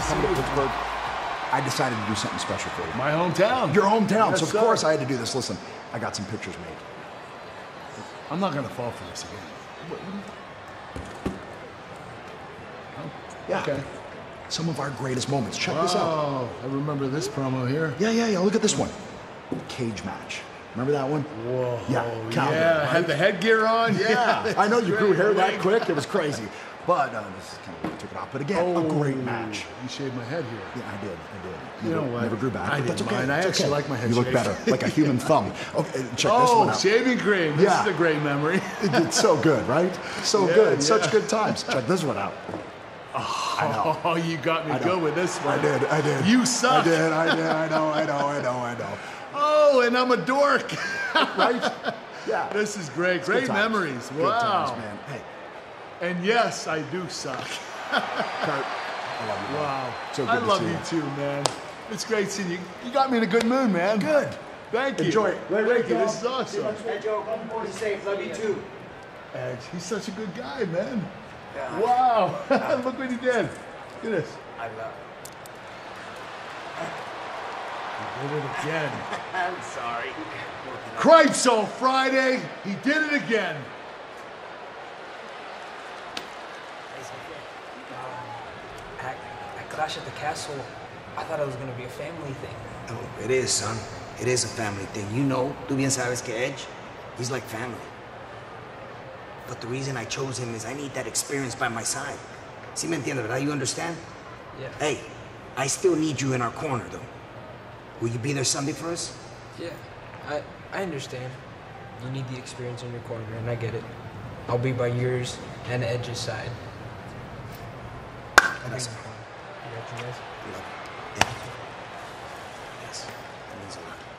coming to Pittsburgh, I decided to do something special for you. My hometown. Your hometown, Yes, so of sir. course I had to do this. Listen, I got some pictures made. I'm not gonna fall for this again. Yeah. Okay. Some of our greatest moments. Check this out. Oh, I remember this promo here. Yeah. Look at this one. Cage match. Remember that one? Whoa. Yeah. Cowboy, Yeah. right? Had the headgear on. Yeah. I know you grew hair that Great. quick. It was crazy. But this is kind of where I took it off. But again, a great match. You shaved my head here. Yeah, I did. You know what? Never grew back. I but that's didn't okay. mind. I It's actually okay. like my head You look shaved. better, like a human thumb. Okay, check this one Oh, out. shaving cream. This Yeah. is a great memory. It's so good, right? So Yeah, good. yeah. Such good times. Check this one out. I know. Oh, you got me I know. good with this one. I did. You suck. I did. I know. Oh, and I'm a dork. Right? Yeah. This is great. Good Great times. memories. Good Wow. times, man. Hey, And yes, I do suck. Kurt, I love you. man. Wow. So good I to love see you you. too, man. It's great seeing you. You got me in a good mood, man. Good. Thank you. Enjoy it. Thank you. This is awesome. Hey, Joe, come forward safe. Love you too. Edge, he's such a good guy, man. Yeah. Wow. Look what he did. Look at this. I love He did it again. I'm sorry. Cripes on Friday. He did it again. At Clash at the Castle, I thought it was gonna be a family thing. Oh, it is, son. It is a family thing. You know, tú bien sabes que Edge, he's like family. But the reason I chose him is I need that experience by my side. ¿Sí me entiendes, verdad? You understand? Yeah. Hey, I still need you in our corner, though. Will you be there Sunday for us? Yeah, I understand. You need the experience in your corner, and I get it. I'll be by yours and Edge's side. Gracias. You got you guys? Love you. Thank you. Yes, that means a lot.